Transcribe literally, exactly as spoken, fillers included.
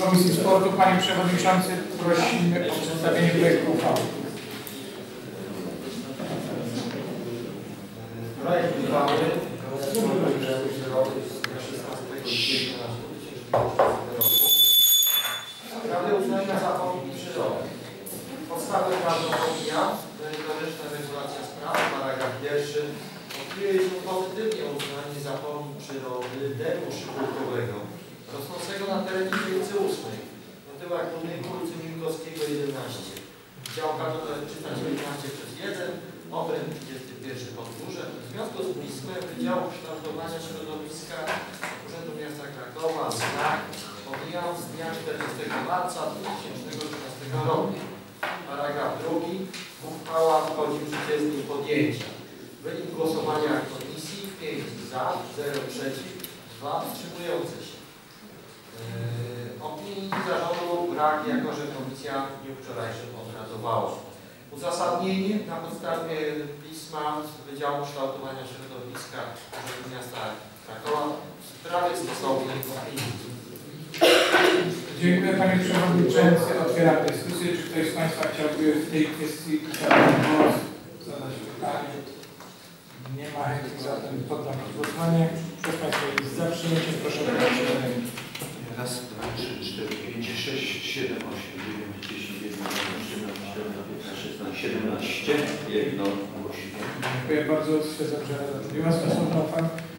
Komisji Sportu. Panie Przewodniczący, prosimy o przedstawienie projektu uchwały. Projekt uchwały szesnastego kwietnia roku w sprawie uznania zapowiedzi przyrody. Podstawę prawną opinia, merytoryczna regulacja spraw, paragraf pierwszy, opiniuje się pozytywnie uznanie zapomni przyrody dębu szybkowego rosnącego na terenie dzielnicy ósmej, na tyłach budynku ulicy Miłkowskiego jedenaście. Działka numer trzysta dziewiętnaście przez jeden, obręb trzydziesty pierwszy Podgórze. W związku z bliskiem Wydziału Kształtowania Środowiska Urzędu Miasta Krakowa znak pomijam z dnia czterdziestego marca dwa tysiące trzynastego roku. Paragraf drugi. Uchwała wchodzi w życie z dniem podjęcia. Wynik głosowania komisji pięć za, zero przeciw, dwa wstrzymujące się. Yy, opinii zarządu brak, jako że komisja w dniu wczorajszym obradowała. Uzasadnienie na podstawie pisma z Wydziału Kształtowania Środowiska Urzędu Miasta Krakowa w sprawie stosownej opinii. Dziękuję Panie Przewodniczący. Otwieram dyskusję. Czy ktoś z Państwa chciałby w tej kwestii zabrać głos, zadać pytanie? Nie ma chętnych, zatem poddam głosowanie. Kto z Państwa jest za przyjęciem? Proszę o podanie. Raz, dwa, trzy, cztery, pięć, sześć, siedem, osiem, dziewięć, dziesięć, jedenaście, trzynaście, czternaście, piętnaście, szesnaście, siedemnaście. Jedno głośnie. Dziękuję bardzo. Stwierdzam, że Rada przyjęła stosowną uchwałę.